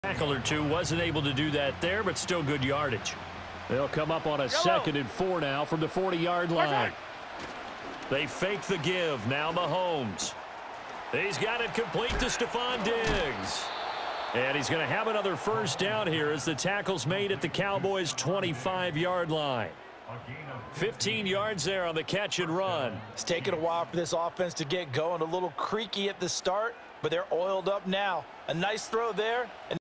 Tackle or two, wasn't able to do that there, but still good yardage. They'll come up on a 2nd and 4 now from the 40-yard line. They fake the give. Now Mahomes. He's got it complete to Stephon Diggs. And he's going to have another first down here as the tackle's made at the Cowboys' 25-yard line. 15 yards there on the catch and run. It's taken a while for this offense to get going. A little creaky at the start, but they're oiled up now. A nice throw there.